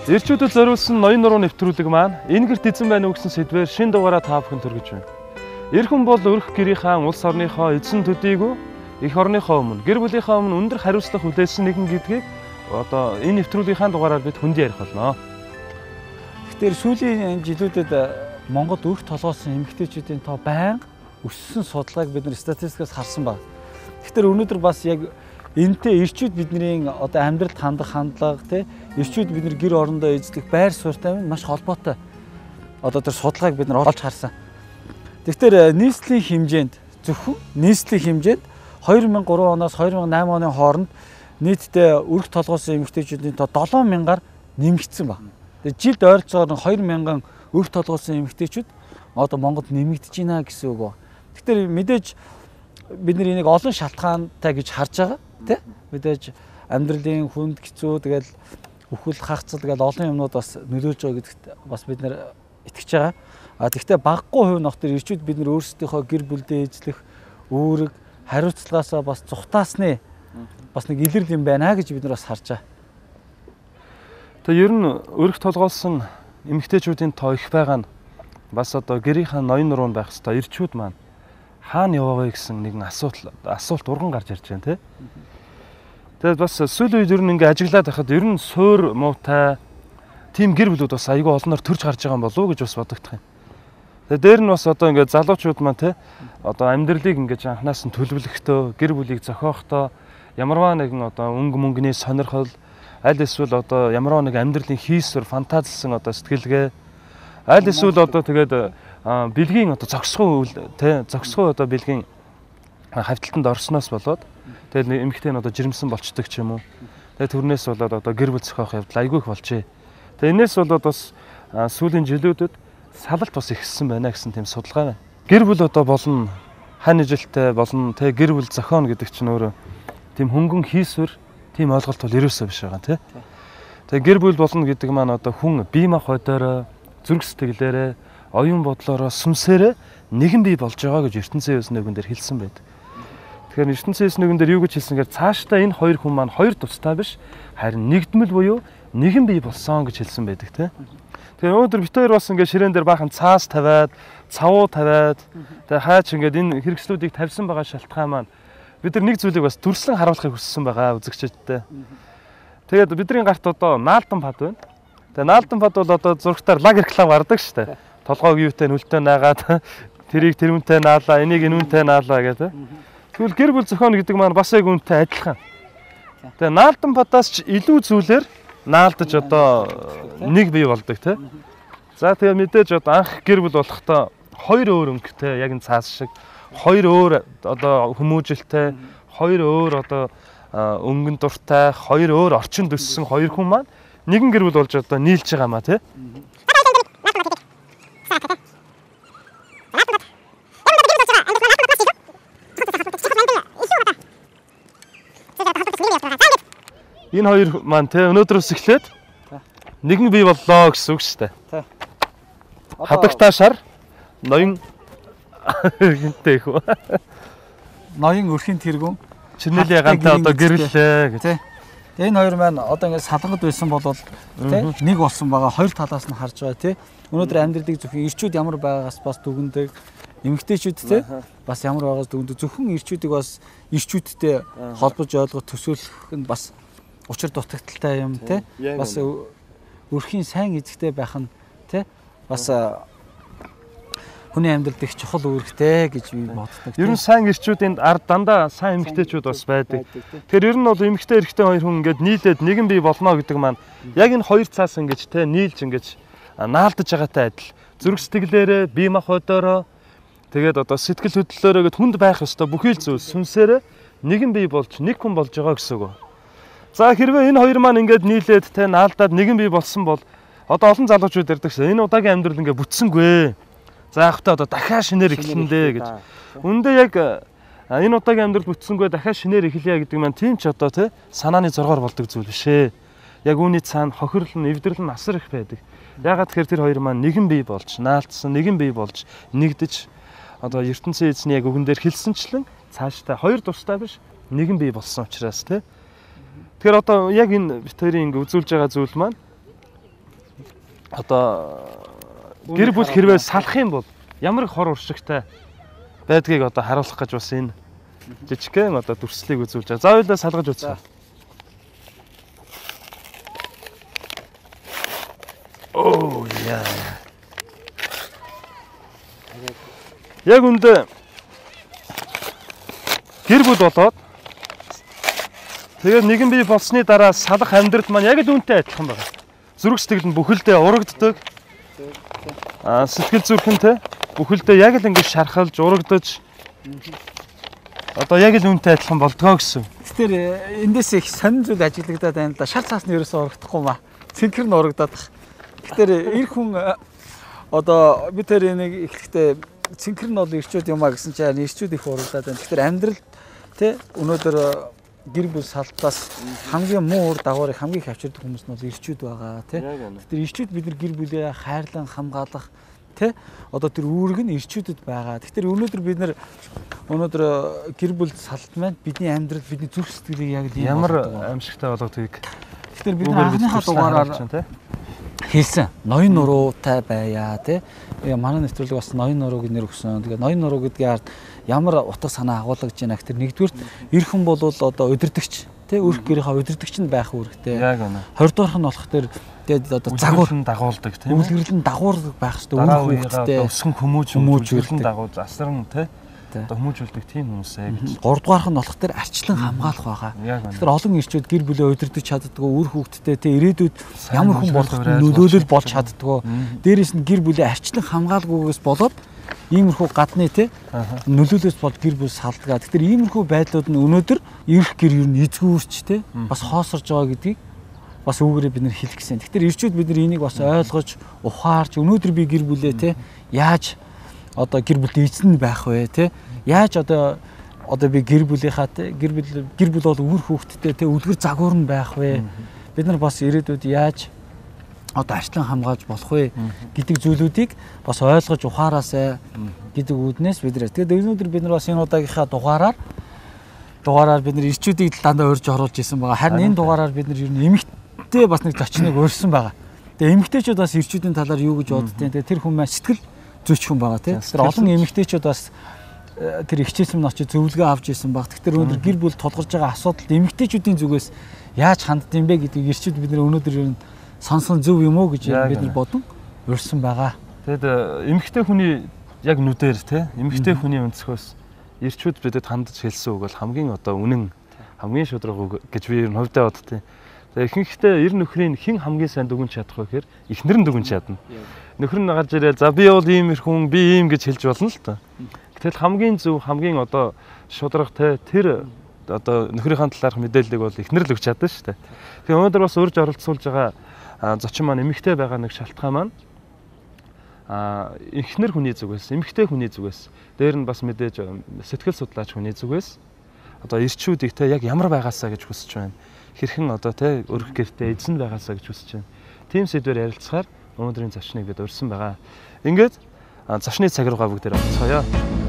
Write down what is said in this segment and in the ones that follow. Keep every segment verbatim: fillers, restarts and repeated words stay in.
Ирчүүдэд зориулсан ноён нуруу нэвтрүүлэг маань энэ гэрт эзэн байна уу гэсэн сэдвээр шин дугаараа та бүхэнд хүргэж байна. Эр хүн бол өрх гэрийнхаа улс орныхоо эзэн төдийгүй эх орныхоо өмнө гэр бүлийнхаа өмнө өндөр хариуцлага хүлээсэн нэгэн гэдгийг одоо энэ нэвтрүүлгийнхаа дугаараар бид хүндий ярих болно. Тэгэхээр сүүлийн жилүүдэд Монголд өрх толгойсон эмэгтэйчүүдийн тоо байнга өссөн судалгааг бид нар статистикаас харсан байна. Тэгэхээр өнөөдөр бас яг энэтэй ирчүүд бидний одоо амьдралд хандах хандлага тий ирчүүд бид нар гэр орондоо эзлэх байр суурьтай маш холбоотой одоо тэр судалгааг бид нар олж харсан. Тэгэхээр нийслэлийн хэмжээнд зөвхөн нийслэлийн хэмжээнд две мянга гурван оноос две мянга найман оны хооронд нийтдээ өрх толгойсон эмэгтэйчүүдийн тоо долоон мянгаар нэмэгдсэн байна. Тэгээд жилд ойролцоогоор две мянган өрх толгойсон эмэгтэйчүүд одоо Монголд нэмэгдэж байна гэсэн үг. Тэгэхээр мэдээж бид нар энийг олон шалтгаантай гэж харж байгаа. Тэ мэдээж амьдралын хүнд хэцүү тэгэл үхэл хагцал гэдэг олон юмнууд бас нөлөөлж байгаа гэдэгт бас бид нар итгэж байгаа. А тэгвэл багагүй хувь нөхдөр ирчүүд бид нар өөрсдийнхөө гэр бүлдээ эзлэх үүрэг хариуцлагаасаа бас цухтаасны бас нэг илэрл юм байна гэж бид нар бас харж байгаа. Тэгээ ер нь өрх толгоолсон эмэгтэйчүүдийн тоо их байгаа нь бас одоо гэрийнхаа ноён нуруунд байх хэвээр ирчүүд маань хаана яваа вэ гэсэн нэгэн асуулт асуулт урган гарч ирж байна тий. Тэгээд бас сүүлийн үед ер нь ингээ ажиглаад байхад ер нь суур муутай тийм гэр бүлүүд бас айгүй олноор төрж гарч байгаа юм болов уу гэж бас бодогдох юм. Тэгээд дээр нь бас одоо ингээ залуучууд маань тий одоо амьдралыг ингээ анханаас нь төлөвлөхдөө гэр бүлийг зохиохдоо ямарваа нэгэн одоо өнгө мөнгөний сонирхол аль эсвэл одоо ямарваа нэг амьдралын хийсвэр фантазлсан одоо сэтгэлгээ аль эсвэл одоо тэгээд бэлгийн одоо зогсгоо тий зогсгоо одоо бэлгийн хавталтанд орсноос болоод тэгээд эмэгтэй нь одоо жирэмсэн болчдөг ч юм уу. Тэгээд төрнөөс болоод одоо гэр бүл зохиох явдал айгүй их болжээ. Тэгээд энэс болоод бас сүүлийн жилүүдэд салалт бас ихссэн байна гэсэн тийм судалгаа байна. Гэр бүл одоо болно хань жилтэй болно тий гэр бүл зохионо гэдэг чинь өөрөө тийм хөнгөн хийсвэр тийм ойлголт бол ерөөсөө биш байгаа тий. Тэгээд гэр бүл болно гэдэг маань одоо хүн бие мах бодороо зүрх сэтгэлээрээ оюун бодлороо сүнсээрээ нэгэн бий болж байгаа гэж ертөнцийн ёс нэгэн дээр хэлсэн байдаг. Тэгэхээр ертөнцийн ёс нэгэн дээр юу гэж хэлсэнгээр цаашдаа энэ хоёр хүн маань хоёр тустай биш харин нэгдмэл буюу нэгэн бий болсон гэж хэлсэн байдаг тийм. Тэгэхээр өнөөдөр бид хоёр бас ингээд ширээн дээр баахан цаас тавиад, цавуу тавиад тэгээ хаач ингээд энэ хэрэгслүүдийг тавьсан байгаа шалтгаан маань бид нар нэг зүйлийг бас дүрслэн харуулахыг хүссэн байгаа үзэгчдэдтэй. Тэгээд бидний гарт одоо наалдан пад байна. Тэгээ наалдан пад бол одоо зургатаар лагер клав гардаг шүү дээ. Толгойг юутай нүлтэй наагаад тэрийг тэрүүнтэй наалаа, энийг энүүнтэй наалаа гэдэг. Тэгвэл гэр бүл зохионо гэдэг маань бас яг үнтэй адилхан. Тэгээ наалдан падаас ч илүү зүйлээр наалдаж одоо нэг бий болдог тий. За тэгээ мэдээж одоо анх гэр бүл болохдоо хоёр өөр өнгөтэй яг энэ цаас шиг хоёр өөр одоо хүмүүжилтэй, хоёр өөр одоо өнгөн дуртай, хоёр өөр орчинд өссөн хоёр хүн маань нэгэн гэр бүл болж одоо нийлж байгаа маа тий. Энэ хоёр маань те өнөөдрөөс эхлээд нэгэн бий боллоо гэсэн үг шүү дээ. Хадагтаа шар ноён гинтэй их үү. Ноён өрхийн тэргүүн чинэлээ ганта одоо гэрлээ гэж. Энэ хоёр маань одоо ингэ салгад байсан бол те нэг болсон байгаа хоёр талаас нь харж байгаа те. Өнөөдөр амьдралыг зөвхөн ирчүүд ямар байгаас бас дүгндэг эмэгтэйчүүд те бас ямар байгаас дүгндэг зөвхөн ирчүүдийг бас ирчүүдтэй холбож ойлгох төсөөлөх нь бас учир дутагдaltaй юм те бас өрхийн сайн эзэгтэй байх нь те бас хүний амьдралд их чухал үүрэгтэй гэж би боддог. Ер нь сайн ирчүүдийн ард дандаа сайн эмэгтэйчүүд бас байдаг. Тэгэхээр ер нь бол эмэгтэй эрэгтэй хоёр хүн ингээд нийлээд нэгэн бий болно гэдэг маань яг энэ хоёр цаас ингэж те нийлж ингэж наалдаж байгаатай адил. Зүрх сэтгэлээрээ, бие махбодороо тэгээд одоо сэтгэл хөдлөлөөрөө гэд хүнд байх ёстой бүхий л зүйл сүнсээрээ нэгэн бий болж нэг хүн болж байгаа гэсэн үг. За хэрвээ энэ хоёр маань ингээд нийлээд те наалдаад нэгэн бий болсон бол одоо олон залуучууд ярьдаг шээ. Энэ удаагийн амьдрал ингээд бүтсэнгүй. За явахтаа одоо дахиад шинээр эхлэн дээ гэж. Үндэ яг энэ удаагийн амьдрал бүтсэнгүй дахиад шинээр эхлэе гэдэг маань тийм ч одоо те санааны зоргоор болдог зүйл биш ээ. Яг үүний цаана хохирол нь, эвдрэл нь асар их байдаг. Ягаад тэгэхээр тэр хоёр маань нэгэн бий болж, наалдсан нэгэн бий болж нэгдэж одоо ертөнцийн эзний яг үгэн дээр хэлсэнчлэн цаашдаа хоёр тустай биш нэгэн бий болсон учраас те. Тэгэхээр одоо яг энэ бит хоёрын ингэ үзүүлж байгаа зүйл маань одоо гэр бүл хэрвээ салах юм бол ямар их хор уршигтай байдгийг одоо харуулах гэж бас энэ жижигхэн одоо дүрслэлийг үзүүлж байгаа. За хоёулаа салгаж үзье. Оо яа. Яг үндэ гэр бүл болоод тэгээд нэгэн бие болсны дараа салах амьдрал маань яг л үүнтэй адилхан байна. Зүрх сэтгэл нь бүхэлдээ урагддаг. Аа сэтгэл зүрхэнтэй бүхэлдээ яг л ингэж шархалж, урагдаж одоо яг л үүнтэй адилхан болдгоо гэсэн. Тэгэхээр эндээс их сонин зүйл ажиглагдаад байна л да. Шар цаас нь ерөөсөө урагдахгүй маа. Цэнхэр нь урагдаад байна. Тэгэхээр эр хүн одоо би тэр энийг эхлэхдээ цэнхэр нь бол ирчүүд юм а гэсэн чинь ирчүүд их урагдаад байна. Тэгэхээр амьдрал тий өнөөдөр гэр бүл салтаас хамгийн муу үр дагаврыг хамгийн их авчирдаг хүмүүс нь бол ирчүүд байгаа тий. Тэгэхээр ирчүүд бид нар гэр бүлээ хайрлан хамгаалах тий одоо тэр үүрэг нь ирчүүдэд байгаа. Тэгэхээр өнөөдөр бид нар өнөөдөр гэр бүл салт маань бидний амьдрал бидний зүрх сэтгэлийг яг ямар аимшигтай болгодгийг. Тэгэхээр бид анхныхаа дугаараар хэлсэн ноён нуруутай байя тий. Манай нэвтрүүлэг бас ноён нуруу гэж нэр өгсөн. Тэгээ ноён нуруу гэдгийн ард ямар утга санаа агуулгаж байна гэхээр нэгдүгээр эр хүн бол одоо удирдахч тий өрх гэрийнхаа удирдахч нь байх үүрэгтэй. Яг үнэ. Хоёрдугаарх нь болохоор тэр тэгээд одоо загвар нь дагуулдаг тий. Үлгэрлэн дагуур байх хэрэгтэй үүрэг үүрэгтэй. Өсгөн хүмүүж хүмүүжүүлэн дагуул асран тий. Одоо хүмүүжүүлдэг тийм хүмүүсээ гэж. Гуравдугаарх нь болох тэр арчлан хамгаалах байгаа. Тэгэхээр олон ирчүүд гэр бүлээ удирдах чаддгүй, үр хүүхэдтэй тий ирээдүйд ямар хүн болох нөлөөлөл болж чаддгүй. Дээрээс нь гэр бүлээ арчлан хамгаалгүйгээс болоод иймэрхүү гадны тий нөлөөлөөс болж гэр бүл салдгаа. Тэгэхээр иймэрхүү байдлууд нь өнөөдөр ирэх гэр ер нь эзгүүрч тий бас хоосорж байгаа гэдгийг бас үүгээрээ бид нэр хэлэх гэсэн. Тэгэхээр ирчүүд бид нар энийг бас ойлгож, ухаарч өнөөдөр би гэр бүлээ тий яаж одоо гэр бүлд эзэн байх вэ тий яаж одоо одоо би гэр бүлийнхаа тий гэр бүл гэр бүл бол үр хүүхэдтэй тий үлгэр загвар нь байх вэ бид нар бас ирээдүйд яаж одоо арчлан хамгаалж болох вэ гэдэг зүйлүүдийг бас ойлгож ухаараасай гэдэг үүднээс бид нар тэгээд өнөөдөр бид нар бас энэ удаагийнхаа дугаараар дугаараар бид нар ирчүүдийг дандаа урьж оруулж исэн байгаа харин энэ дугаараар бид нар ер нь эмэгтэй бас нэг зочныг урьсан байгаа тэгээд эмэгтэйчүүд бас ирчүүдийн талаар юу гэж боддیں۔ Тэгээд тэр хүн маань сэтгэл зүйч хүн байгаа тийм. Тэр олон эмэгтэйчүүд бас тэр хичээсэн нь очиж зөвлөгөө авч исэн баг. Тэгэхээр өнөөдөр гэр бүл тулгарч байгаа асуудалд эмэгтэйчүүдийн зүгээс яаж хандд юм бэ гэдгийг ирчүүд бид нэр өнөөдөр ер нь сонсон зөв юм уу гэж бид нар бодон урьсан байгаа. Тэгэд эмэгтэй хүний яг нүдээр тийм эмэгтэй хүний өнцгөөс ирчүүд бидэд хандж хэлсэн үг бол хамгийн одоо үнэн хамгийн шудраг үг гэж би ер нь хувьдаа боддیں۔ Тэгээ ихэнхдээ эр нөхрийн хэн хамгийн сайн дүгнж чадах вэ гэхээр эхнэр нь дүгнж чадна. Нөхөр нь гарч ирэл за би бол ийм их хүн би ийм гэж хэлж болно л та. Гэтэл хамгийн зөв хамгийн одоо шудраг те тэр одоо нөхрийнхээ талаарх мэдээллийг бол эхнэр л өгч чадсан шүү дээ. Тэгээ өнөөдөр бас урьж оролцуулж байгаа зочин маань эмэгтэй байгаа нэг шалтгаан маань а эхнэр хүний зүгээс эмэгтэй хүний зүгээс дээр нь бас мэдээж сэтгэл судлаач хүний зүгээс одоо ирчүүдийг те яг ямар байгаасаа гэж хүсэж байна. Хэрхэн одоо те өрх гэртээ эзэн байгаасаа гэж хүсэж байна. Тим сэдвээр ярилцахаар өнөөдрийн зочныг бид урьсан байгаа. Ингээд зочны цаг руугаа бүгдээр орцгоё.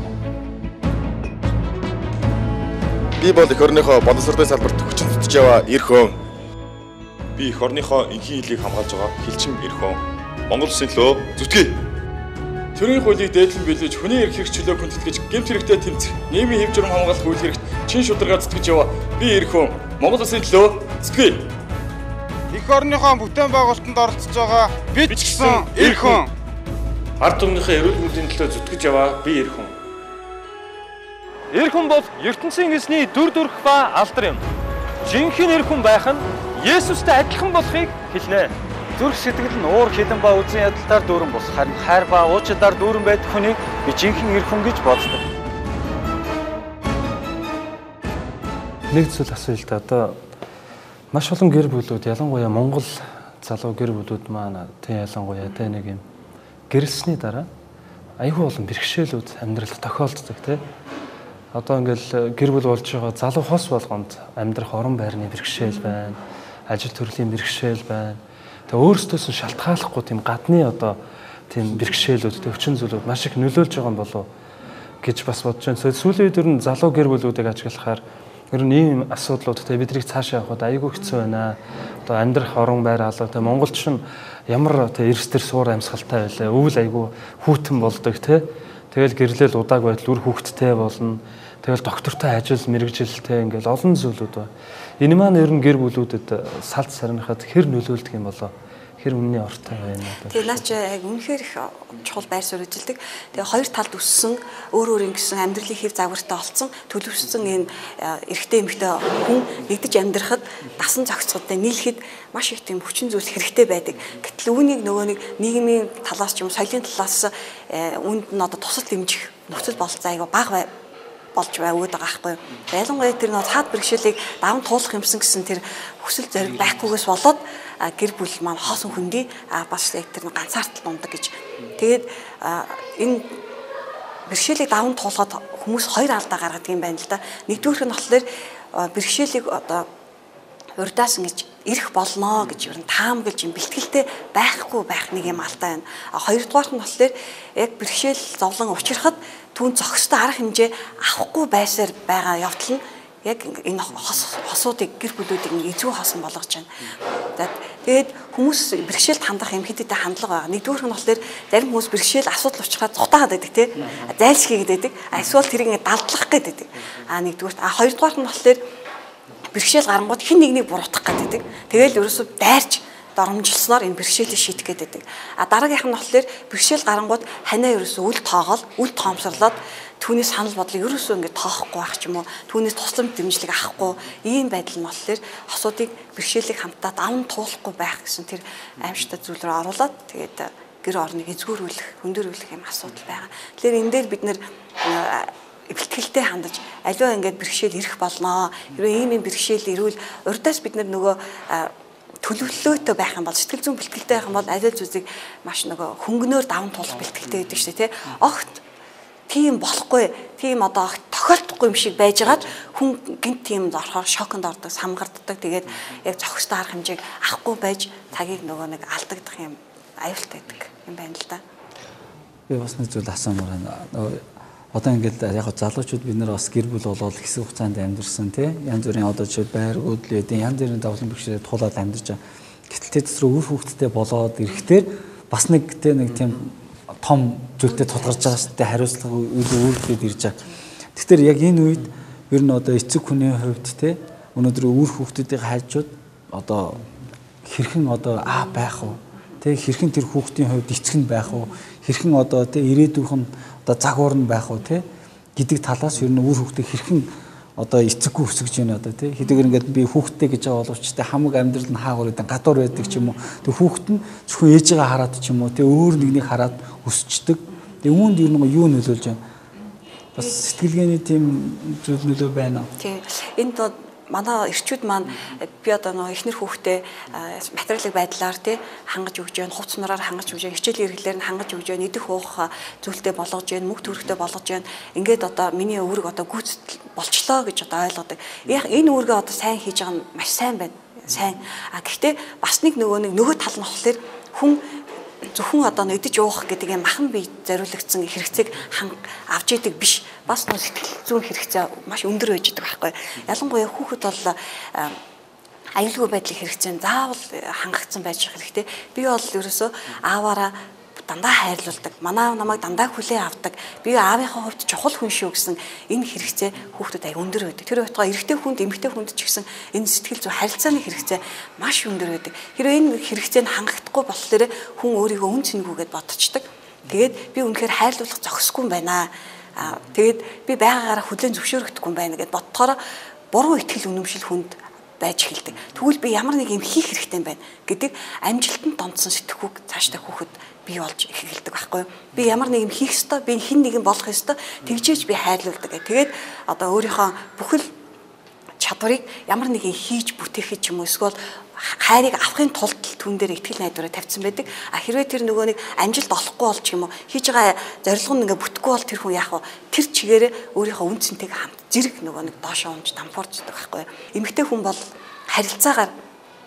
Би бол эх орныхоо боловсролын салбарт хүчин зүтж яваа эр хүн. Би эх орныхоо энхийн хилийг хамгаалж байгаа хилчин эр хүн. Монгол Улсын төлөө зүтгэе. Төрийн хуулийг дээдлэн биелүүлж хүний эрх хэрэгчлөө хүндэтгэж гэмт хэрэгтэй тэмцэх нийгмийн хэв журам хамгаалах үйл хэрэгт чин шударга зүтгэж яваа би эр хүн. Монгол Улсын төлөө зүтгэе. Эх орныхоо бүтээн байгуулалтанд оролцож байгаа бид ч гэсэн эр хүн. Ард түмнийхээ эрүүл мэндийн төлөө зүтгэж яваа би эр хүн. Эр хүн бол ертөнцийн эзний дүр төрх ба алдар юм. Жинхэнэ эр хүн байх нь Есүстэй адилхан болохыг хэлнэ. Зүрх сэтгэл нь уур хилэн ба үзэн ядалтаар дүүрэн бус. Харин хайр ба уучлалаар дүүрэн байдаг хүнийг би жинхэнэ эр хүн гэж боддог. Нэг зүйл асууя л да. Одоо маш олон гэр бүлүүд ялангуяа Монгол залуу гэр бүлүүд маань тэг ялангуяа тэг нэг юм гэрэлсний дараа аюул болон бэрхшээлүүд амьдралд тохиолддог тий. Одоо ингээл гэр бүл болж байгаа залуу хос болгонд амьдрах орон байрны бэрхшээл байна. Ажил төрлийн бэрхшээл байна. Тэгээ өөрсдөөс нь шалтгааллахгүй тийм гадны одоо тийм бэрхшээлүүд өвчин зүйлүүд маш их нөлөөлж байгаа юм болов гэж бас бодож байна. Сүүлийн үед ер нь залуу гэр бүлүүдийг ажиглахаар Ер нь ийм асуудлууд те биднийг цаашаа явахад айгүй хэцүү байна. Одоо амьдрах орон байр алга те Монголч нь ямар те эрс төр суур амьсгалтай байлаа. Өвөл айгүй хүүтэн болдог те. Тэгэл гэрлэл удааг байтал үр хүүхэдтэй болно. Тэгэл доктортой ажил мэрэгжилтэй ингээл олон зүйлүүд байна. Энэ маань ер нь гэр бүлүүдэд салт сарнихад хэр нөлөөлдөг юм болоо? Хэр үнний ортой байна одоо. Тэгээ наач яг үнэхээр их чухал байр суурь үзэлдэг. Тэгээ хоёр талд өссөн өөр өөр ингэсэн амьдралын хэв загвартай олцсон төлөвшсөн энэ эрэгтэй эмэгтэй хүн нэгдэж амьдрахад дасан зохицоход нийлэхэд маш их тийм хүчин зүйлс хэрэгтэй байдаг. Гэтэл үүнийг нөгөө нэг нийгмийн талаас ч юм соёлын талаас үүнд нь одоо тусал дэмжих нөхцөл бололцоо айгаа бага болж байгаад байгаа байхгүй. Ялангуяа тэр нөө цаад бэрхшээлийг даван туулах юмсан гэсэн тэр хүсэл зориг байхгүйгээс болоод гэр бүл маань хоосон хүндий бас яг тэр ганцаардал дундаг гэж. Тэгээд энэ бэрхшээлийг даван туулахад хүмүүс хоёр алдаа гаргадаг юм байна л да. Нэгдүгээр нь болохоор бэрхшээлийг одоо урьдаасан гэж ирэх болно гэж ер нь таамаглаж юм бэлтгэлтэй байхгүй байх нэг юм алдаа байна. Хоёрдугаар нь болохоор яг бэрхшээл зовлон учрахад түүн зохистой арга хэмжээ авахгүй байсаар байгаа явдал нь яг энэ хосуудыг гэр бүлүүдийг эзгүй хосон болгож байна. Тэгээд хүмүүс бэрхшээлд хандах юм хэд хэдэн хандлага байгаа. Нэгдүгээр нь болохоор зарим хүмүүс бэрхшээл асуудал учраад цухтаагаад байдаг тий. Зайлшгийгээд байдаг. Эсвэл тэрийг ингэ далдлах гээд байдаг. А нэгдүгээр. А хоёрдугаар нь болохоор бэрхшээл гарангууд хин нэгнийг буруутгах гэдэг. Тэгэл ерөөсөө дайрч доромжилсноор энэ бэрхшээлийг шийдэх гэдэг. А дараагийнх нь болохоор бэрхшээл гарангууд ханаа ерөөсөө үл тоогоол, үл тоомсорлоод түүний санал бодлыг ерөөсөө ингэ тоохгүй байх ч юм уу, түүнээс тусламж дэмжлэг авахгүй ийм байдал нь болохоор хосуудыг бэрхшээлийг хамтдаа даван туулахгүй байх гэсэн тэр аимшигтай зүйл рүү оруулаад тэгээд гэр орныг эзгүүрүүлэх, хөндөөрүүлэх юм асуудал байгаа. Тэгэхээр энэ дээр бид нэр бэлтгэлтэй хандаж аливаа ингээд бэрхшээл ирэх болноо. Хэрвээ ийм юм бэрхшээл ирвэл урдаас бид нөгөө төлөвлөлөөтэй байх юм бол сэтгэл зүйн бэлтгэлтэй байх юм бол аль аль зүйлийг маш нөгөө хөнгөнөөр даван туулах бэлтгэлтэй байдаг шүү дээ тий. Огт тийм болохгүй, тийм одоо тохиолдохгүй юм шиг байжгаад хүн гинт тийм орохоор шоконд ордог, самгарддаг. Тэгээд яг зохистой арга хэмжээг авахгүй байж цагийг нөгөө нэг алдагдах юм аюултай байдаг юм байна л да. Би бас нэг зүйл асуумаар байна. Одоо ингээд яг залуучууд бид нар бас гэр бүл болоод хэсэг хугацаанд амьдэрсэн тий янз бүрийн одоо жишээ байр өөдлөөдийн янз бүрийн давлын бэрхшээлд тулаад амьдарч байгаа. Гэтэл тэд зөв үр хүүхдтэй болоод ирэхдээ бас нэг тий нэг тийм том зүйлтэй тулгарч байгаа шүү дээ хариуцлага үйлдэлд ирж байгаа. Тэгэхээр яг энэ үед ер нь одоо эцэг хүний хувьд тий өнөөдөр үр хүүхдүүдийн хайжууд одоо хэрхэн одоо аа байх вэ? Тэ хэрхэн тэр хүүхдийн хувьд эцэг нь байх вэ? Хэрхэн одоо тэ ирээдүйх нь одоо загвар нь байх уу те гэдэг талаас ер нь үр хүүхдээ хэрхэн одоо эцэггүй өсгөж байна одоо те хэдийгээр ингээд би хүүхдтэй гэж байгаа боловч те хамаг амьдрал нь хаагур гэдэг гадуур байдаг ч юм уу тэг хүүхэд нь зөвхөн ээжигээ хараад ч юм уу те өөр нэгнийг хараад өсчдөг тэг үүнд ер нь юу нөлөөлж байна бас сэтгэлгээний тийм зүйл нөлөө байна уу тий энд манай эрчүүд маань би одоо нөгөө эхнэр хүүхдээ материалын байдлаар тий хангаж өгж जैन хувц нураар хангаж өгж जैन хичээлийн хэрэглээр нь хангаж өгж जैन идэх уух зүйлтэй болгож जैन мөнгө төрөхтэй болгож जैन ингээд одоо миний үүрэг одоо гүйцэтгэл болчлоо гэж одоо ойлгодог. Яг энэ үүргээ одоо сайн хийж байгаа нь маш сайн байна. Сайн. А гэхдээ бас нэг нөгөө нэг нөгөө тал нь болохоор хүн зөвхөн одоо нэдэж уух гэдэг юм махан бие зориулагдсан хэрэгцээг авч идэг биш. Бас нөө сэтгэл зүйн хэрэгцээ маш өндөр байж идэг байхгүй. Ялангуяа хүүхэд бол аюулгүй байдлын хэрэгцээнд заавал хангагдсан байж хэрэгтэй. Би бол ерөөсөө ааваараа дандаа хайрлуулдаг. Манай намайг дандаа хүлээн авдаг. Би аавынхаа хувьд чухал хүн шүү гэсэн энэ хэрэгцээ хүүхдүүд аяг өндөр байдаг. Тэр байтугай эрэгтэй хүнд, эмэгтэй хүнд ч гэсэн энэ сэтгэл зүй харилцааны хэрэгцээ маш өндөр байдаг. Хэрвээ энэ хэрэгцээнд хангахдахгүй болохоор хүн өөрийгөө үн цэнэгүүгээд бодчихдаг. Тэгээд би үнэхээр хайрлуулах зохисгүй юм байна. Аа тэгээд би байгаагаараа хүлээн зөвшөөрөгдөхгүй юм байна гэд бодтохоор буруу итгэл үнэмшил хүнд байж эхэлдэг. Тэгвэл би ямар нэг юм хийх хэрэгтэй юм байна гэдэг амжилтанд донцсон сэтгүүг цаашдаа хүүхэд бий болж эхэлдэг байхгүй юу? Би ямар нэг юм хийх ёстой, би хэн нэгэн болох ёстой, тэгжээж би хайрлуулдаг. Тэгээд одоо өөрийнхөө бүхэл чадварыг ямар нэг юм хийж бүтээхэд ч юм уу эсвэл хайрыг авахын тулд түн дээр ихтгэл найдвараа тавьсан байдаг. А хэрвээ тэр нөгөө нэг амжилт олохгүй бол ч юм уу хийж байгаа зорилго нь ингээ бүтэхгүй бол тэр хүн яах вэ? Тэр чигээрээ өөрийнхөө үн цэнтэйг хамт зэрэг нөгөө нэг доошоо унж дампуурчдаг байхгүй юу? Эмэгтэй хүн бол харилцаагаар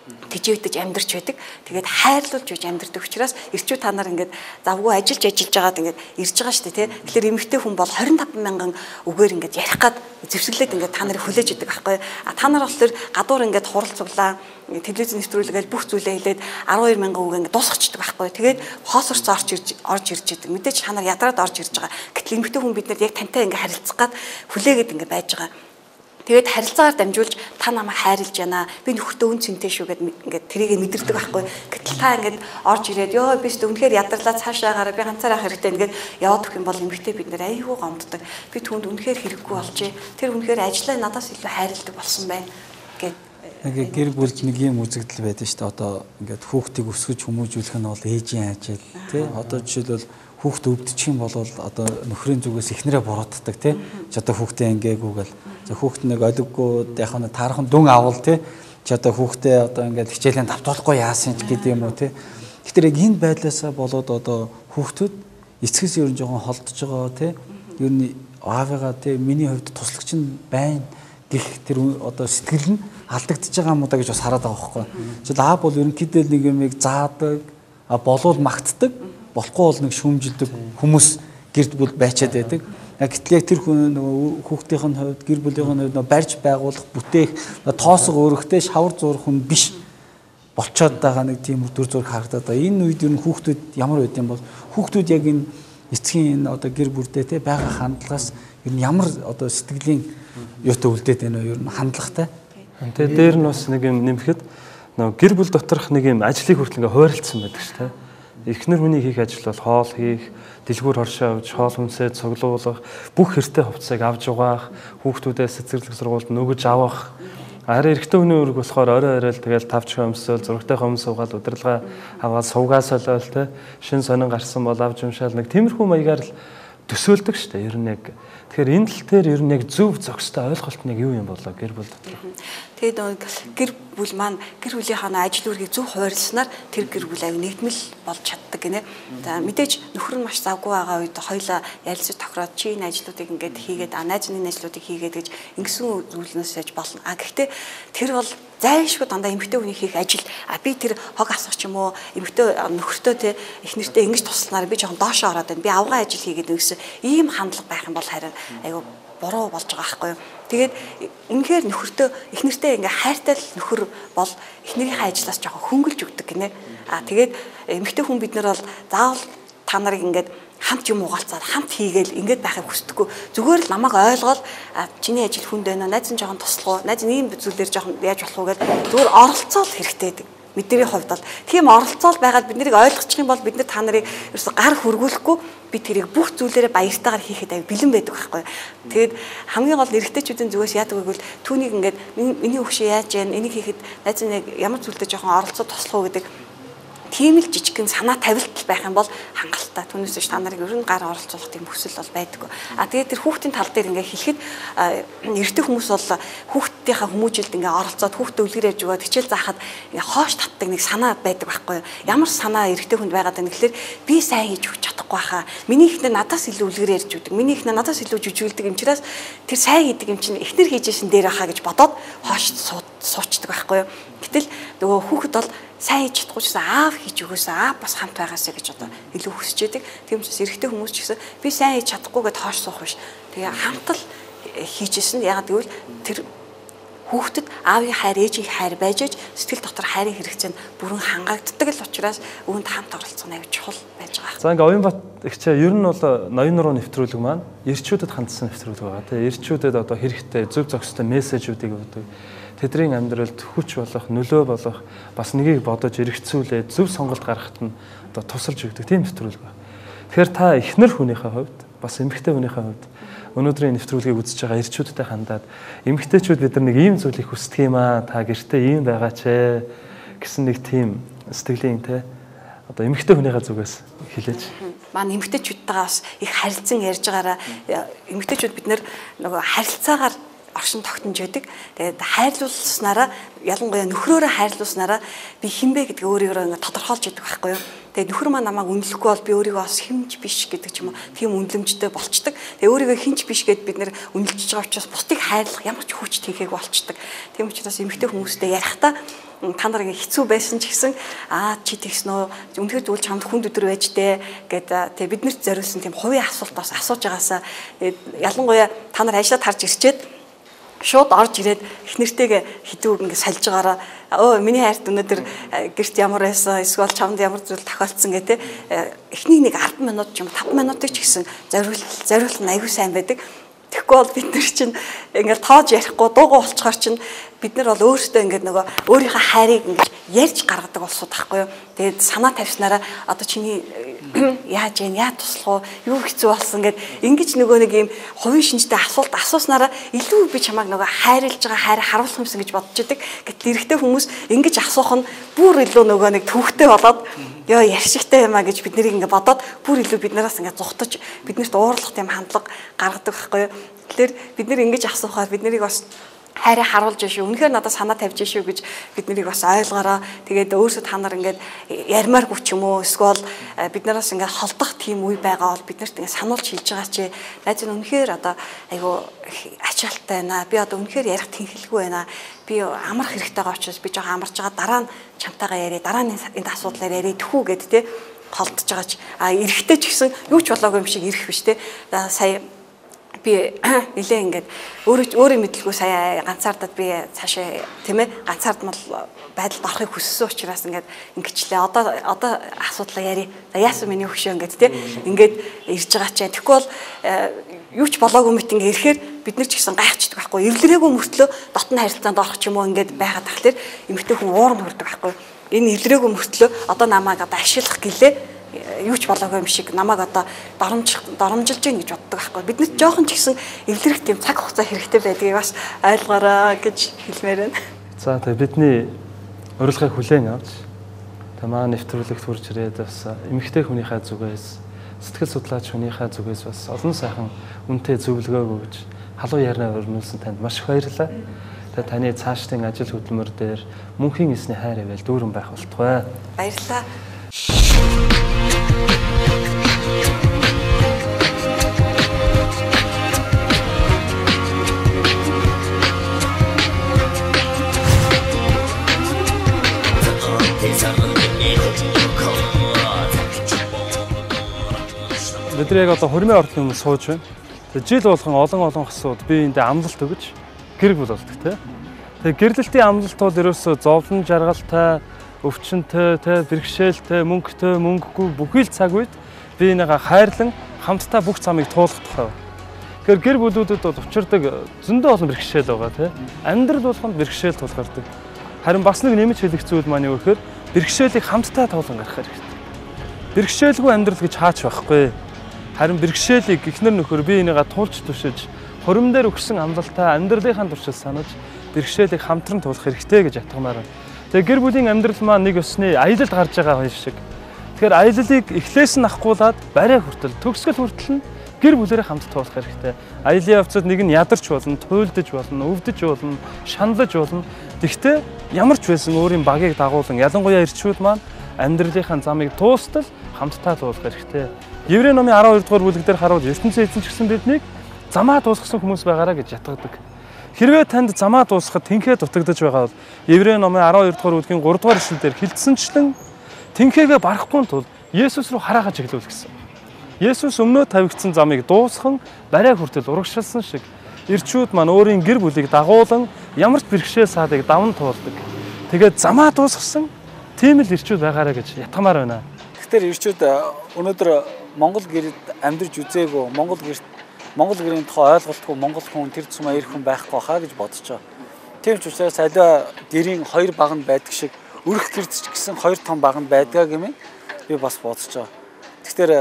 тижээдэж амьдарч байдаг. Тэгээд хайрлуулж үж амьдардаг учраас эрчүү та нар ингээд завгүй ажиллаж ажиллаж байгаад ингээд ирж байгаа шүү дээ тий. Тэгэхээр эмэгтэй хүн бол двадцать пять мянган үгээр ингээд ярих гад зэвсэглээд ингээд та нарыг хүлээж идэг байхгүй. А та нар болохоор гадуур ингээд хурал цуглаа телевиз нэвтрүүлгээл бүх зүйлээ хэлээд twelve мянган үг ингээд дуусгачдаг байхгүй. Тэгээд хоосорч орж ирж орж ирж идэг. Мэдээж та нар ядраад орж ирж байгаа. Гэтэл эмэгтэй хүн бид нар яг тантай ингээд харилцах гад хүлээгээд ингээд байж байгаа. Тэгээд харилцаагаар дамжуулж та намайг хайрлаж байна. Би нөхөртөө үн цэнтэй шүү гэд ингээд тэрийг мэдэрдэг байхгүй. Гэтэл та ингээд орж ирээд ёо би ч үнэхээр ядарлаа цаашаа гараа би ганцаараа хэрэгтэй ингээд яваад өгөх юм бол эмэгтэй бид нэр айгүй гомддог. Би түүнд үнэхээр хэрэггүй болжээ. Тэр үнэхээр ажиллаа надаас илүү хайрладаг болсон байна гэд. Нэг гэр бүлд нэг юм үзэгдэл байдаг шүү дээ. Одоо ингээд хүүхдийг өсгөж хүмүүжүүлэх нь бол ээжийн ажил тий. Одоо жишээлбэл хүүхд өвдчих юм бол одоо нөхрийн зүгээс ихнэрээ бурууддаг тий. Ч одоо хүүхдээ ингээгүй гэл. За хүүхд нэг олиггүй яг нь таархан дүн авал тий. Ч одоо хүүхдээ одоо ингээд хичээлийн давтуулахгүй яасан ч гэдэг юм уу тий. Тэгэхээр яг энэ байдлаасаа болоод одоо хүүхдүүд эцгээс ер нь жоохон холдож байгаа тий. Ер нь аавыгаа тий миний хувьд туслагч нь байна гэх тэр одоо сэтгэл нь алдагдчихж байгаа юм уу да гэж бас хараад байгаа байхгүй. Жишээл аав бол ерөнхийдөө нэг юмыг заадаг, а болоод магтдаг, болохгүй бол нэг шүүмжилдэг хүмүүс гэрд бүл байчаад байдаг. Гэтэл яг тэр хүн нөгөө хүүхдийнх нь хувьд гэр бүлийнх нь хувьд нөгөө барьж байгуулах, бүтээх, тоосго өргөхтэй шавар зурх хүн биш болцоод байгаа нэг тийм дүр зураг харагдаад байгаа. Энэ үед ер нь хүүхдүүд ямар байд юм бол хүүхдүүд яг энэ эцгийн энэ одоо гэр бүлдээ те байгаа хандлагаас ер нь ямар одоо сэтгэлийн юутай үлдээд байна вэ? Ер нь хандлагатай. Тэгээ дээр нь бас нэг юм нэмэхэд нөгөө гэр бүл доторх нэг юм ажлыг хүртэл ингээ хойролцсон байдаг ш тэ. Эхнэр хүний хийх ажил бол хоол хийх, дэлгүүр хоршоо авч, хоол хүнсээ цуглуулах, бүх хэртэй хувцсыг авч угаах, хүүхдүүдээс цэцэрлэг сургуульд нөгөж авах. Арай эрэгтэй хүний үүрэг болохоор орой орой л тэгэл тавч хөмсөөл, зургтай хөмс суугаад удирдлага аваад сувгаа солиол тэ. Шин сонин гарсан бол авч юмшаал нэг тиймэрхүү маягаар л төсөөлдөг шүү дээ. Ер нь яг тэгэхээр энэ тал дээр ер нь яг зөв зохистой ойлголт нь яг юу юм болоо гэр бүл дотор. Тэгээд гэр бүл маань гэр бүлийнхаа ажил үүргийг зөв хуваарласнаар тэр гэр бүл аяг нэгдмэл болж чаддаг гинэ. За мэдээж нөхөр нь маш завгүй байгаа үед хоёлаа ярилцаж тохироод чи энэ ажлуудыг ингээд хийгээд а найз нь ажлуудыг хийгээд гэж ингэсэн зүйлнээс яж болно. А гэхдээ тэр бол зайлшгүй дандаа эмэгтэй хүний хийх ажил. А би тэр хог асах ч юм уу эмэгтэй нөхөртөө те их нэртэй ингэж тусланаар би жоохон доошоо ороод байна. Би авгаа ажил хийгээд гэсэн ийм хандлага байх юм бол харин айгу буруу болж байгаа байхгүй юу. Тэгээд үнэхээр нөхөртөө их нэртэй ингээ хайртай л нөхөр бол их нэрийнхээ ажлаас жоохон хөнгөлж өгдөг гинэ. А тэгээд эмэгтэй хүн бид нар бол заавал та нарыг ингээд хамт юм угаалцаад хамт хийгээл ингээд байхыг хүсдэггүй. Зүгээр л намайг ойлгоод чиний ажил хүнд байна. Найз нь жоохон туслах уу? Найз нь ийм зүйлээр жоохон яаж болох уу гэдэг зүгээр оролцоол хэрэгтэй гэдэг. Бидний хувьд бол тийм оролцоол байгаад бид нарыг ойлгочих юм бол бид нар та нарыг ерөөсө гар хөргүүлэхгүй би тэрийг бүх зүйлээрээ баяртайгаар хийхэд аяг бэлэн байдаг байхгүй. Тэгээд хамгийн гол эрэгтэйчүүдийн зүгээс яадаг вэ гэвэл түүнийг ингээд миний хөвшөө яаж яана энийг хийхэд найз нь ямар зүйлдээ жоохон оролцоо туслах уу гэдэг тийм л жижигхэн санаа тавилт байх юм бол хангалттай. Түүнээс ч та нарыг ер нь гар оролцуулах тийм хүсэл бол байдаггүй. А тэгээд тэр хүүхдийн тал дээр ингээ хэлэхэд эрэгтэй хүмүүс бол хүүхдийнхаа хүмүүжилд ингээ оролцоод хүүхдээ үлгэр явж өгөөд хичээл заахад ингээ хоош татдаг нэг санаа байдаг байхгүй юу? Ямар санаа эрэгтэй хүнд байгаад байна гэхэлэр би сайн хийж өгч чадахгүй хаа. Миний ихнэр надаас илүү үлгэр ярьж өгдөг. Миний ихнэр надаас илүү жүжүүлдэг юм чираас тэр сайн хийдэг юм чинь ихнэр хийжсэн дээр ахаа гэж бодоод хоош суучдаг байхгүй юу? Гэтэл нөгөө хүүхэд бол сайн хийж чадахгүй ч гэсэн аав хийж өгөөсөө аав бас хамт байгаасаа гэж одоо илүү хүсэж байдаг. Тийм учраас эрэгтэй хүмүүс ч гэсэн би сайн хийж чадахгүй гэдээ хоош суух биш. Тэгээ хамт л хийжсэн. Ягаад гэвэл тэр хүүхдэд аавын хайр, ээжийн хайр байж аж сэтгэл дотор хайрын хэрэгцээ нь бүрэн хангагддаг л учраас үүнд хамт оролцох нь аюул чухал байж байгаа. За ингээ Оюнбат ихчээ ер нь бол ноён нуруу нэвтрүүлэг маань эрчүүдэд хандсан нэвтрүүлэг байгаа. Тэгээ эрчүүдэд одоо хэрэгтэй зөв зохистой мессежүүдийг өгдөг. Тэдний амьдралд хүч болох, нөлөө болох бас нэгийг бодож эргэцүүлээд зөв сонголт гаргахад нь одоо тусалж өгдөг тийм нэвтрүүлэг байна. Тэгэхээр та эхнэр хүнийхээ хувьд бас эмэгтэй хүнийхээ хувьд өнөөдрийн нэвтрүүлгийг үзэж байгаа эрчүүдтэй хандаад эмэгтэйчүүд бид нар нэг ийм зүйлийг хүсдэг юм аа та гэртээ ийм байгаач ээ гэсэн нэг тийм сэтгэлийн те одоо эмэгтэй хүнийхээ зүгээс хэлээч. Маань эмэгтэйчүүдтэйгээ бас их харилцан ярьж байгаараа эмэгтэйчүүд бид нар нөгөө харилцаагаар оршин тогтнож байдаг. Тэгээд хайрлуулснараа ялангуяа нөхрөөрөө хайрлуулснараа би хинбэ гэдгийг өөрийгөө ингээд тодорхойлж яддаг байхгүй юу. Тэгээд нөхөр маань намайг үнэлэхгүй бол би өөрийгөө бас хинж биш гэдэг ч юм уу. Тийм үнэлэмжтэй болчдөг. Тэгээд өөрийгөө хинж биш гэд бид нэр үнэлж байгаа учраас бусдыг хайрлах ямар ч хүч тийхээгүй болчдөг. Тийм учраас эмэгтэй хүмүүстэй ярихдаа та нар ингээ хэцүү байсан ч гэсэн аа чи тэгсэн үү үнэхээр зүйл чамд хүнд өдөр байж дээ гэдэг тэг биднэрт зориулсан тийм хувийн асуултаас асууж байгаасаа ялангуяа та нар ажлаад харж ирчээд шууд орж ирээд их нэртэйгээ хідүүг ингээ сальж байгаараа өө миний хайрт өнөөдөр гэрт ямар байсан эсвэл чамд ямар зүйл тохиолдсон гэдэг эхний нэг ард минут ч юм таван минутыг ч гэсэн зориул зориулах нь аюу сайн байдаг. Тэгэхгүй бол бид нар чинь ингээл тоож ярихгүй дуугаа болцохоор чинь бид нар бол өөрсдөө ингээд нөгөө өөрийнхөө хайрыг ингээд ярьж гаргадаг болсоо таахгүй юу. Тэгээд санаа тавьснараа одоо чиний яаж яа яа туслах уу юу хэцүү болсон гэд ингэж нөгөө нэг юм хувийн шинжтэй асуулт асууснараа илүү би чамайг нөгөө хайрлаж байгаа хайраа харуулах юмсан гэж бодож идэг. Гэтэл эрэгтэй хүмүүс ингэж асуух нь бүр илүү нөгөө нэг төвхтэй болоод ёо яршигтай юм а гэж бид нарыг ингээд бодоод бүр илүү биднээс ингээд зугтаж биднэрт уурлах тийм хандлага гаргадаг байхгүй юу. Тэгэхээр бид нэр ингэж асуухаар бид нарыг бас хайраа харуулж шүү. Үнэхээр надад санаа тавьж шүү гэж бид нарыг бас ойлгоороо. Тэгээд өөрсдөө та нар ингээд ярмааргүй ч юм уу эсвэл бид нараас ингээд холдох тийм үе байгаа бол биднэрт ингээд сануулж хэлж байгаа чи найз нь үнэхээр одоо айгу ачаалттай байна. Би одоо үнэхээр ярих тэнхэлгүй байна. Би амрах хэрэгтэй байгаа учраас би жоо амарч байгаа дараа нь чамтайгаа яриа дараа нь энэ асуудлаар яриа тэхүү гэд те холдож байгаа ч а эрэхтэй ч гэсэн юу ч болоогүй юм шиг ирэх биш те сая би нилээ ингээд өөрөө өөрөө мэдлгүй сая ганцаардад би цаашаа тийм ээ ганцаардмал байдалд орохыг хүссэн учраас ингээд ингэчлээ одоо одоо асуудлаа яри яасан миний хөшөө ингээд тийм ингээд ирж байгаа ч тэгэхгүй бол юу ч болоогүй мэт ингээд ирэхээр бид нар ч гэсэн гайхчихдаг байхгүй эвлэрээгүй мөртлөө дотны харилцаанд орох ч юм уу ингээд байгаад тахлаар эмэгтэй хүн уурам хүрдэг байхгүй энэ эвлэрээгүй мөртлөө одоо намайг одоо ашиглах гэлээ юу ч болоогүй юм шиг намайг одоо доромж доромжилж гин гэж боддог байхгүй биднэрт жоохон ч гэсэн эвлэрэх тийм цаг хугацаа хэрэгтэй байдгийг бас ойлгоорой гэж хэлмээр байна. За тэгээ бидний урилгыг хүлээн авч тэгээ маань нэвтрүүлэгт хурж ирээд бас эмэгтэй хүнийхээ зүгээс сэтгэл судлаач хүнийхээ зүгээс бас олон сайхан үнэтэй зөвлөгөө өгж халуун яриа өрнүүлсэн танд маш их баярлалаа. Тэгээ таны цаашдын ажил хөдөлмөр дээр мөнхийн эсний хайр ивэл дүүрэн байх болтугай. Баярлалаа. Бид яг одоо хурмын ордны өмнө сууж байна. Тэгээ жил болгон олон олон хасууд би эндээ амлалт өгөж гэрэг болдог тий. Тэгээ гэрлэлтийн амлалтууд ерөөсөө зовлон жаргалтай, өвчнөтэй, тий бэрхшээлтэй, мөнгөтэй, мөнгөгүй бүхий л цаг үед би энийгээ хайрлан хамтдаа бүх замыг туулах тухай. Тэгэхээр гэр бүлүүдэд бол учирдаг зөндөө олон бэрхшээл байгаа тий. Амьдрал болгонд бэрхшээл тулгардаг. Харин бас нэг нэмж хэлэх зүйл маань юу гэхээр бэрхшээлийг хамтдаа туулан гаргах хэрэгтэй. Бэрхшээлгүй амьдрал гэж хаач байхгүй. Харин бэрхшээлийг эхнэр нөхөр би энийгээ туулж түшиж, хурим дээр өгсөн амлалтаа амьдралынхаа туршид санаж, бэрхшээлийг хамтран туулах хэрэгтэй гэж ятгамаар байна. Тэгээ гэр бүлийн амьдрал маань нэг ёсны аялалд гарч байгаа хоёр шиг. Тэгэхээр аяллыг эхлээс нь ахгуулад барай хүртэл, төгсгөл хүртэл нь гэр бүлээрээ хамт туулах хэрэгтэй. Аяллаа явцад нэг нь ядарч болно, туйлдж болно, өвдөж болно, шаналж болно. Тэгвэл ямар ч байсан өөрийн багийг дагуулan ялангуяа ирчүүд маань амьдралынхаа замыг туустал хамтдаа туулах хэрэгтэй. Еврей номын арав хоёр дугаар бүлэг дээр харуул ертөнцийн эзэн ч гэсэн биднийг замаа дуусгасан хүмүүс байгаараа гэж ятгадаг. Хэрвээ танд замаа дуусгахад тэнхээ дутагдж байгаа бол Еврей номын арав хоёр дугаар бүлгийн гурав дугаар ишлэлээр хэлсэнчлэн тэнхээгээ барахгүй тул Есүс рүү хараагаа чиглүүл гэсэн. Есүс өмнөө тавигдсан замыг дуусган барай хүртэл урагшилсан шиг ирчүүд маань өөрийн гэр бүлийг дагуулan ямар ч бэрхшээл саадыг даван туулдаг. Тэгээд замаа дуусгасан тийм л ирчүүд байгаараа гэж ятгамаар байна. Тэгэхээр ирчүүд өнөөдөр Монгол гэрд амьдарч үзээгүй, Монгол гэрт Монгол гэрийн тухай ойлголтгүй монгол хүн тэр тусмаа ирэх хүн байхгүй хаа гэж бодож байгаа. Тийм ч учраас аливаа гэрийн хоёр баг нь байдаг шиг өрх гэрд ч гэсэн хоёр том баг нь байдгаа гэмээр би бас бодож байгаа. Тэгэхээр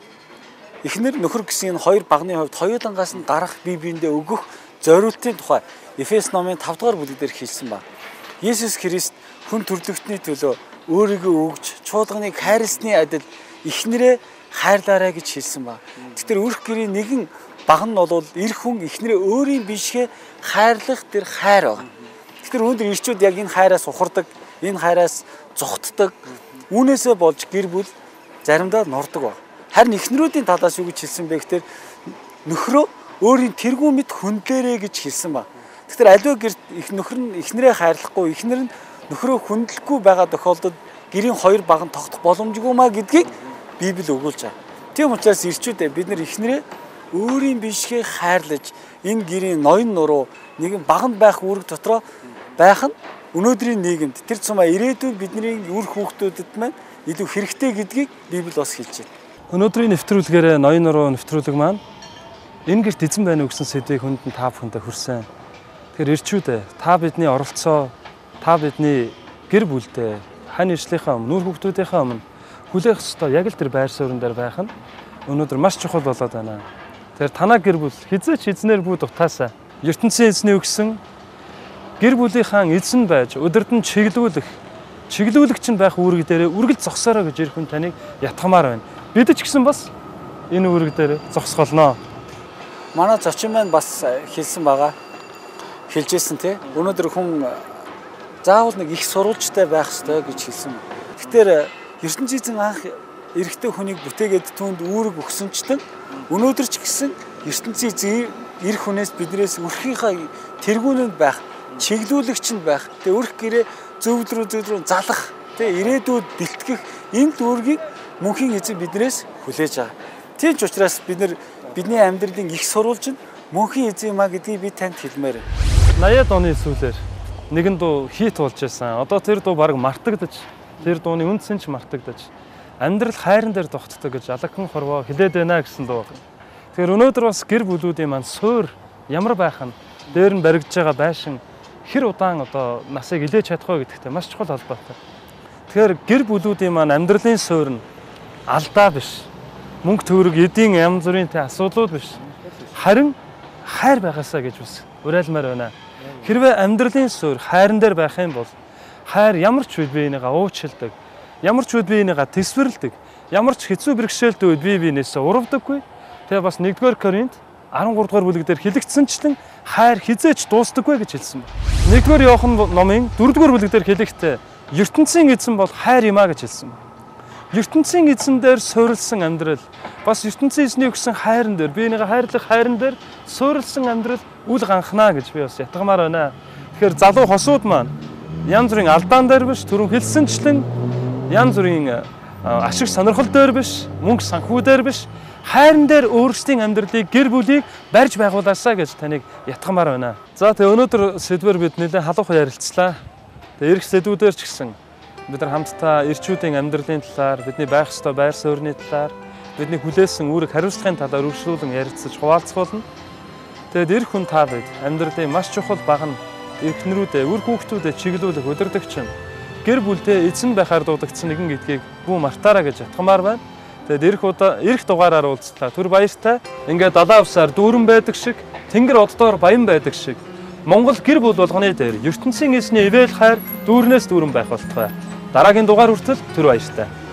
эхнэр нөхөр гэсэн энэ хоёр багны хувьд хоёулангаас нь гарах бие биендээ өгөх зориултын тухай Эфес номын тавд дугаар бүлэг дээр хэлсэн ба. Есүс Христ хүн төрлөختний төлөө өөрийгөө өгж чуулганыг хайрлсны адил эхнэрээ хайрлаарай гэж хэлсэн ба. Тэгэхээр өрх гэрийн нэгэн баг нь бол эр хүн эхнэрээ өөрийн бишгээ хайрлах тэр хайр байна. Тэгэхээр өнөөдөр ирчүүд яг энэ хайраас ухардаг, энэ хайраас зүхтдэг. Үүнээсээ болж гэр бүл заримдаа нордог ба. Харин эхнэрүүдийн талаас юу гэж хэлсэн бэ гэхээр нөхрөө өөрийн тэргүүн мэд хүндлээрэй гэж хэлсэн ба. Тэгэхээр аливаа гэрт их нөхөр нь эхнэрээ хайрлахгүй, эхнэр нь нөхрөө хүндлэхгүй байгаа тохиолдолд гэрийн хоёр баг нь тогтох боломжгүй маа гэдгийг Библи өгүүлж байгаа. Тийм учраас ирчүүдээ бид нар эхнэрээ өөрийн бишгээ хайрлаж энэ гэрийн ноён нуруу нэгэн баганд байх үүрэг дотроо байх нь өнөөдрийн нийгэмд тэр цумаа ирээдүйн бидний үр хүүхдүүдэд маань илүү хэрэгтэй гэдгийг Библи бас хэлж байна. Өнөөдрийн нэвтрүүлгээр ноён нуруу нэвтрүүлэг маань энэ гэрт эзэн байна уу гэсэн сэдвийг хүндэн та бүхэндээ хүрсэн. Тэгэхээр ирчүүдээ та бидний оролцоо, та бидний гэр бүлдээ хань ирчлийнхаа өмнө, нүүр хүүхдүүдийнхээ өмнө хүлээх ёстой яг л тэр байр суурин дээр байх нь өнөөдөр маш чухал болоод байна. Тэгэхээр танаа гэр бүл хизээч эзнэр бүү дутаасаа ертөнцийн эзний өгсөн гэр бүлийнхаа эзэн байж өдөрдөн чиглүүлэх, чиглүүлэгч нь байх үүрэг дээрээ үргэлж зогсоорой гэж ирэх хүн таныг ятгамаар байна. Бид ч гэсэн бас энэ үүрэг дээр зогсголноо. Манай зочин маань бас хэлсэн байгаа. Хэлжсэн те. Өнөөдөр хүн заавал нэг их сурвалжтай байх ёстой гэж хэлсэн. Тэгэхээр ертөнцийн эзэн анх эрэгтэй хүнийг бүтээгээд түүнд үүрэг өгсөнчлэн өнөөдөр ч гэсэн ертөнцийн эзэн эрх хүнээс биднээс өрхийнхаа тэргүүнд байх, чиглүүлэгч нь байх. Тэгээ өрх гэрээ зөвд рүү зөвд рүү залах, тэгээ ирээдүйд бэлтгэх энэ дүүргийг мөнхийн эзэн биднээс хүлээж байгаа. Тийм ч учраас бид нар бидний амьдралын их сурвалж нь мөнхийн эзэн маа гэдгийг би танд хэлмээр байна. наяад оны сүүлээр нэгэн дуу хит болж байсан. Одоо тэр дуу баг мартагдаж, тэр дууны үндсэн ч мартагдаж, амьдрал хайран дээр тогтдог гэж алагхан хорвоо хэлээд байна гэсэн дуу. Тэгэхээр өнөөдөр бас гэр бүлүүдийн маань суур ямар байх нь, дээр нь баригдж байгаа байшин хэр удаан одоо насыг илээж чадах вэ гэдэгтэй маш чухал холбоотой. Тэгэхээр гэр бүлүүдийн маань амьдралын суур нь алдаа биш. Мөнгө төгрөг, эдийн янз бүрийн тэ асуудлууд биш. Харин хайр байгаасаа гэж бас уриалмаар байна. Хэрвээ амьдралын суур хайран дээр байх юм бол хайр ямар ч үед биенийгаа уучилдаг, ямар ч үед биенийгаа тэсвэрлдэг, ямар ч хэцүү бэрхшээлтэй үед бие биенээсээ урвдаггүй. Тэгээ бас нэгдүгээр Коринт арван гурав дугаар бүлэг дээр хэлэгдсэнчлэн хайр хизээч дуустдаггүй гэж хэлсэн байна. нэгдүгээр Иохан номын дөрөвдүгээр бүлэг дээр хэлэхдээ ертөнцийн эзэн бол хайр юм а гэж хэлсэн байна. ертөнцийн эзэн дээр суурилсан амьдрал бас ертөнцийн эзний өгсөн хайран дээр биенийгээ хайрлах хайран дээр суурилсан амьдрал үл ганхнаа гэж би бас ятгамаар байна. Тэгэхээр залуу хосууд маань янз бүрийн алдаан дээр биш, түрүүн хэлсэнчлэн янз бүрийн ашиг сонирхол дээр биш, мөнгө санхүү дээр биш, хайран дээр өөрсдийн амьдралыг, гэр бүлийг барьж байгуулаасаа гэж таныг ятгамаар байна. За тэгээ өнөөдөр сэдвээр бид нэлээд халуухан ярилцлаа. Тэгээ эх сэдвүүдээр ч гэсэн бид нар хамтдаа ирчүүдийн амьдралын талаар, бидний байх ёстой байр суурины талаар, бидний хүлээсэн үүрэг хариуцлагын талаар үргэлжлүүлэн ярилцаж хуваалцах болно. Тэгэд эр хүн та бид амьдралын маш чухал баг нь эрхнэрүүдээ, үр хүүхдүүдэд чиглүүлэх удирдагч нь гэр бүлдээ эзэн байхаар дуудагдсан нэгэн гэдгийг бүү мартаараа гэж ятгамаар байна. Тэгэд эх удаа эх дугаараар уулзлаа. Түр баяртай. Ингээд далаа усаар дүүрэн байдаг шиг, тэнгэр оддоор баян байдаг шиг Монгол гэр бүл болгоны дээр ертөнцийн эзний ивэл хайр дүүрнээс дүүрэн байх болтугай. Дараагийн дугаар хүртэл түр баяртай.